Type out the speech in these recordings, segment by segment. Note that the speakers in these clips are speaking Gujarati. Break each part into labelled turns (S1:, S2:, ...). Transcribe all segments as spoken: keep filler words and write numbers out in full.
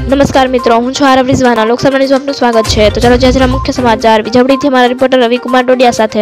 S1: नमस्कार मित्रों, हूँ छुं आरव रिजवाना। લોકસભા ન્યૂઝમાં આપનું સ્વાગત છે। તો ચાલો આજના મુખ્ય સમાચાર વિજવડીથી અમારા રિપોર્ટર રવિકુમાર ડોડિયા સાથે।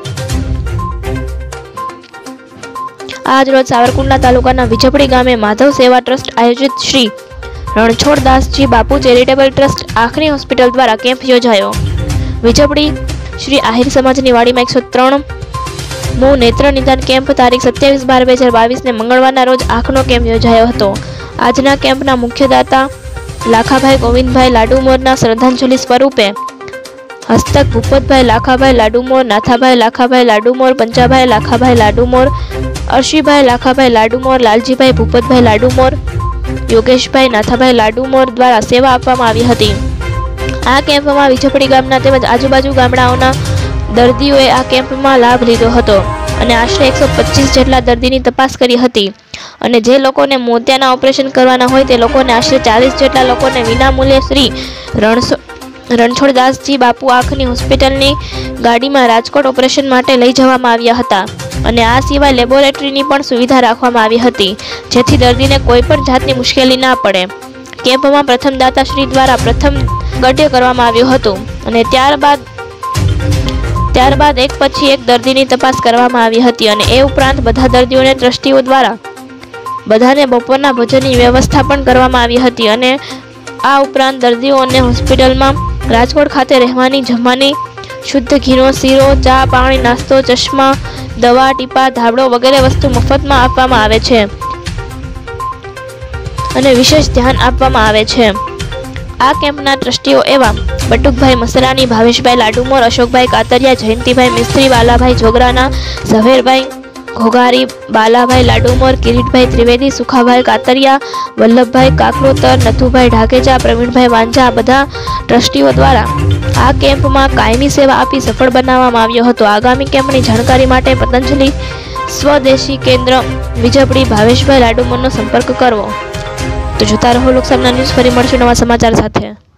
S1: આજ રોજ સાવરકુંડલા તાલુકાના વિજવડી ગામે માધવ સેવા ટ્રસ્ટ આયોજિત શ્રી રણછોડદાસજી બાપુ ચેરિટેબલ ટ્રસ્ટ આંખની હોસ્પિટલ દ્વારા કેમ્પ યોજાયો। વિજવડી શ્રી આહિર સમાજની વાડીમાં એકસો ત્રણ મો નેત્ર નિદાન કેમ્પ તારીખ સત્યાવીસ બાર બે હજાર બાવીસ ને મંગળવારના રોજ આંખનો કેમ્પ યોજાયો હતો। આજના કેમ્પના મુખ્ય દાતા લાખાભાઈ ગોવિંદભાઈ લાડુમોરના શ્રદ્ધાંજલિ સ્વરૂપે હસ્તક ભૂપતભાઈ લાખાભાઈ લાડુમોર, નાથાભાઈ લાખાભાઈ લાડુમોર, પંચાભાઈ લાખાભાઈ લાડુમોર, અર્શીભાઈ લાખાભાઈ લાડુમોર, લાલજીભાઈ ભૂપતભાઈ લાડુમોર, યોગેશભાઈ નાથાભાઈ લાડુમોર દ્વારા સેવા આપવામાં આવી હતી। આ કેમ્પમાં વિજવડી ગામના તેમજ આજુબાજુ ગામડાઓના દર્દીઓએ આ કેમ્પમાં લાભ લીધો હતો અને આશરે એકસો પચીસ જેટલા દર્દીની તપાસ કરી હતી અને જે લોકોને મોતિયાના ઓપરેશન કરવાના હોય તે લોકોને આશરે ચાલીસ જેટલા લોકોને વિનામૂલ્યે શ્રી રણસો રણછોડદાસજી બાપુ આંખની હોસ્પિટલની ગાડીમાં રાજકોટ ઓપરેશન માટે લઈ જવામાં આવ્યા હતા અને આ સિવાય લેબોરેટરીની પણ સુવિધા રાખવામાં આવી હતી જેથી દર્દીને કોઈ પણ જાતની મુશ્કેલી ના પડે। કેમ્પમાં પ્રથમ દાતાશ્રી દ્વારા પ્રથમ ગટ્ય કરવામાં આવ્યું હતું અને ત્યારબાદ ત્યારબાદ એક પછી એક દર્દીની તપાસ કરવામાં આવી હતી અને એ ઉપરાંત બધા દર્દીઓને ટ્રસ્ટીઓ દ્વારા બધાને બપોરના ભોજનની વ્યવસ્થા પણ કરવામાં આવી હતી અને આ ઉપરાંત દર્દીઓને હોસ્પિટલમાં રાજકોટ ખાતે રહેવાની, જમવાની, શુદ્ધ ઘીનો શીરો, ચા, પાણી, નાસ્તો, ચશ્મા, દવા, ટીપા, ધાબળો વગેરે વસ્તુ મફતમાં આપવામાં આવે છે અને વિશેષ ધ્યાન આપવામાં આવે છે। આ કેમ્પના ટ્રસ્ટીઓ એવા બટુકભાઈ મસરાની, ભાવેશભાઈ લાડુમોર, અશોકભાઈ કાતરિયા, જયંતિભાઈ મિસ્ત્રી, બાલાભાઈ જોગરાના, ઝવેરભાઈ ઘોઘારી, બાલાભાઈ લાડુમોર, કિરીટભાઈ ત્રિવેદી, સુખાભાઈ કાતરિયા, વલ્લભભાઈ કાકરોતર, નથુભાઈ ઢાકેચા, પ્રવીણભાઈ વાંજા બધા ટ્રસ્ટીઓ દ્વારા આ કેમ્પમાં કાયમી સેવા આપી સફળ બનાવવામાં આવ્યો હતો। આગામી કેમ્પની જાણકારી માટે પતંજલિ સ્વદેશી કેન્દ્ર વિજવડી ભાવેશભાઈ લાડુમોરનો સંપર્ક કરવો। તો જોતા રહો લોકસભા ન્યૂઝ। ફરી મળશું નવા સમાચાર સાથે।